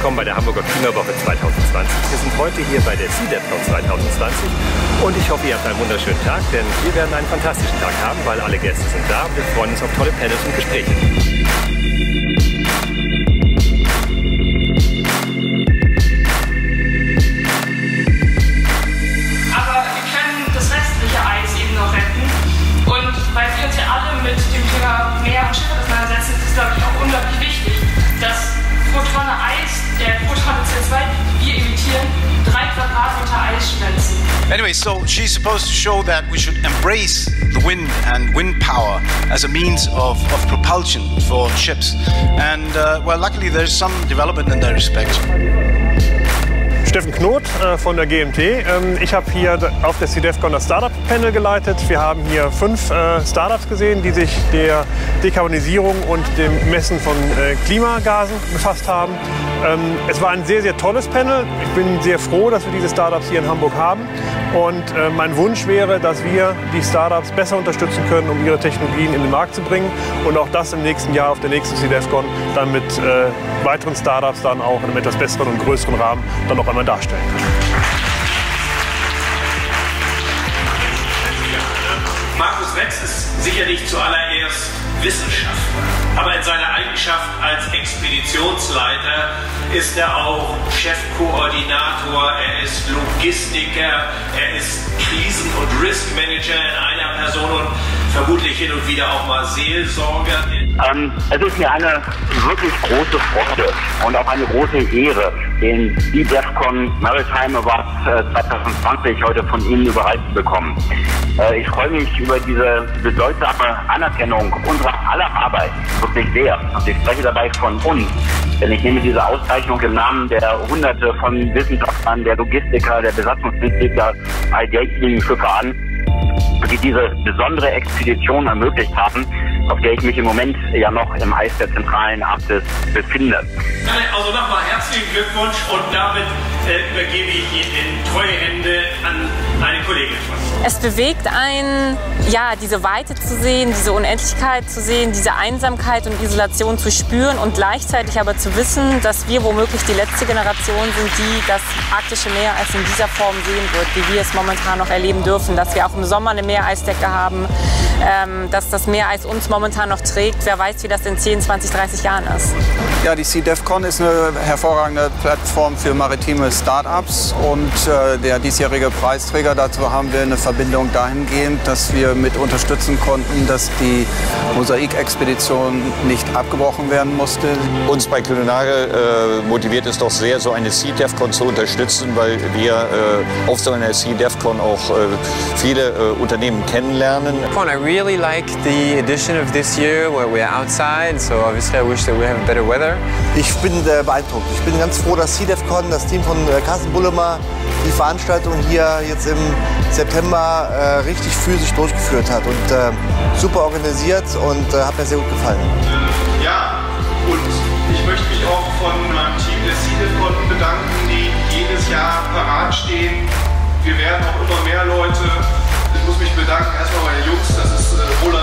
willkommen bei der Hamburger Klimawoche 2020. Wir sind heute hier bei der CDEFCON 2020 und ich hoffe, ihr habt einen wunderschönen Tag, denn wir werden einen fantastischen Tag haben, weil alle Gäste sind da und wir freuen uns auf tolle Panels und Gespräche. Aber wir können das restliche Eis eben noch retten und weil wir uns ja alle mit dem Thema Meer und Schiffe auseinandersetzen, ist es, glaube ich, auch unglaublich wichtig, dass pro Tonne Eis, pro Tonne CO2, die wir emittieren, 3 Quadratmeter Eis schmelzen. Anyway, so she's supposed to show that we should embrace the wind and wind power as a means of propulsion for ships. And, well, luckily there's some development in that respect. Steffen Knot von der GMT. Ich habe hier auf der CDEFCON das Startup-Panel geleitet. Wir haben hier 5 Startups gesehen, die sich der Dekarbonisierung und dem Messen von Klimagasen befasst haben. Es war ein sehr, sehr tolles Panel. Ich bin sehr froh, dass wir diese Startups hier in Hamburg haben. Und mein Wunsch wäre, dass wir die Startups besser unterstützen können, um ihre Technologien in den Markt zu bringen. Und auch das im nächsten Jahr auf der nächsten CDEFCON dann mit weiteren Startups dann auch in einem etwas besseren und größeren Rahmen dann noch einmal darstellen können. Markus Wetz ist sicherlich zuallererst Wissenschaftler, aber in seiner Eigenschaft als Expeditionsleiter ist er auch Chefkoordinator, er ist Logistiker, er ist Krisen- und Riskmanager in einer Person und vermutlich hin und wieder auch mal Seelsorger. Es ist mir eine wirklich große Freude und auch eine große Ehre, den CDEFCON Maritime Award 2020 heute von Ihnen überreicht zu bekommen. Ich freue mich über diese bedeutsame Anerkennung unserer aller Arbeit wirklich sehr. Und ich spreche dabei von uns, denn ich nehme diese Auszeichnung im Namen der Hunderte von Wissenschaftlern, der Logistiker, der Besatzungsmitglieder all derjenigen Schiffe an, die diese besondere Expedition ermöglicht haben, auf der ich mich im Moment ja noch im Eis der zentralen Arktis befinde. Also nochmal herzlichen Glückwunsch und damit übergebe ich Ihnen in treue Hände an eine Kollegin von Ihnen. Es bewegt einen, ja, diese Weite zu sehen, diese Unendlichkeit zu sehen, diese Einsamkeit und Isolation zu spüren und gleichzeitig aber zu wissen, dass wir womöglich die letzte Generation sind, die das arktische Meereis in dieser Form sehen wird, wie wir es momentan noch erleben dürfen, dass wir auch im Sommer eine Meereisdecke haben, dass das Meereis uns momentan noch trägt. Wer weiß, wie das in 10, 20, 30 Jahren ist. Ja, die CDEFCON ist eine hervorragende Plattform für maritime Start-ups und der diesjährige Preisträger, dazu haben wir eine Verbindung dahingehend, dass wir mit unterstützen konnten, dass die Mosaik-Expedition nicht abgebrochen werden musste. Uns bei Kulinare motiviert es doch sehr, so eine CDEFCON zu unterstützen, weil wir auf so einer CDEFCON auch viele Unternehmen kennenlernen. I really like the edition of this year where we're outside, so obviously I wish that we have better weather. Ich bin beeindruckt. Ich bin ganz froh, dass CDEFCON, das Team von Carsten Bullemer, die Veranstaltung hier jetzt im September richtig physisch durchgeführt hat und super organisiert und hat mir sehr gut gefallen. Ja, und ich möchte mich auch von meinem Team der CDEFCON bedanken, die jedes Jahr parat stehen. Wir werden auch immer mehr Leute. Ich muss mich bedanken erstmal bei den Jungs, das ist Roland